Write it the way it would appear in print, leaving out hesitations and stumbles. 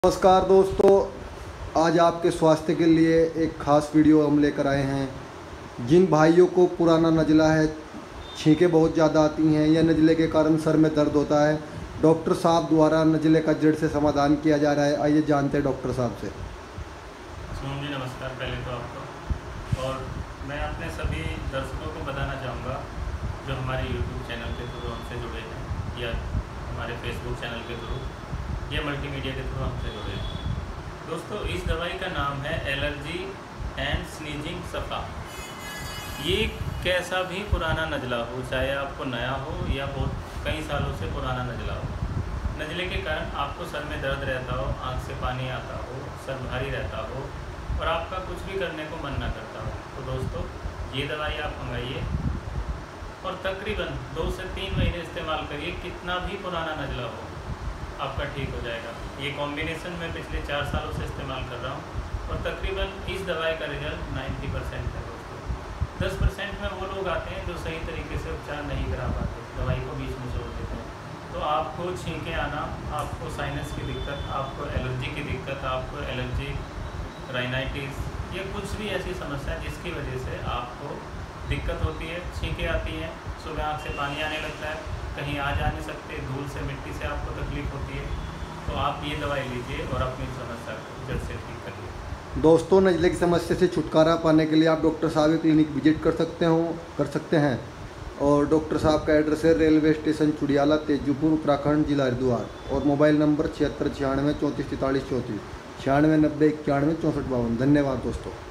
नमस्कार दोस्तों, आज आपके स्वास्थ्य के लिए एक ख़ास वीडियो हम लेकर आए हैं। जिन भाइयों को पुराना नज़ला है, छींकें बहुत ज़्यादा आती हैं या नज़ले के कारण सर में दर्द होता है, डॉक्टर साहब द्वारा नज़ले का जड़ से समाधान किया जा रहा है। आइए जानते हैं डॉक्टर साहब से। सुमन जी नमस्कार। पहले तो आपको और मैं अपने सभी दर्शकों को बताना चाहूँगा जो हमारे YouTube चैनल के थ्रू हमसे जुड़े हैं या हमारे Facebook चैनल के थ्रू या मल्टीमीडिया के थ्रू हमसे जुड़े हैं। दोस्तों, इस दवाई का नाम है एलर्जी एंड स्नीजिंग सफ़ा। ये कैसा भी पुराना नज़ला हो, चाहे आपको नया हो या बहुत कई सालों से पुराना नज़ला हो, नज़ले के कारण आपको सर में दर्द रहता हो, आँख से पानी आता हो, सर भारी रहता हो और आपका कुछ भी करने को मन ना करता हो, तो दोस्तों ये दवाई आप मंगाइए और तकरीबन 2 से 3 महीने इस्तेमाल करिए। कितना भी पुराना नज़ला हो आपका ठीक हो जाएगा। ये कॉम्बिनेशन मैं पिछले 4 सालों से इस्तेमाल कर रहा हूँ और तकरीबन इस दवाई का रिजल्ट 90% है दोस्तों। 10% में वो लोग आते हैं जो सही तरीके से उपचार नहीं करा पाते, दवाई को बीच में छोड़ देते हैं। तो आपको छींकें आना, आपको साइनस की दिक्कत, आपको एलर्जी की दिक्कत, आपको एलर्जी राइनाइटिस या कुछ भी ऐसी समस्या जिसकी वजह से आपको दिक्कत होती है, छींकें आती हैं, सुबह आँख से पानी आने लगता है, कहीं आ जा नहीं सकते, धूल से मिट्टी से आपको तकलीफ़ होती है, तो आप ये दवाई लीजिए और अपनी समस्या को जड़ से ठीक करिए। दोस्तों, नज़ले की समस्या से छुटकारा पाने के लिए आप डॉक्टर साहब की क्लिनिक विजिट कर सकते हैं। और डॉक्टर साहब का एड्रेस है रेलवे स्टेशन चुडियाला, तेजूपुर, उत्तराखंड, जिला हरिद्वार। और मोबाइल नंबर 76 96 34 43 34, 96 90 91 64 52। धन्यवाद दोस्तों।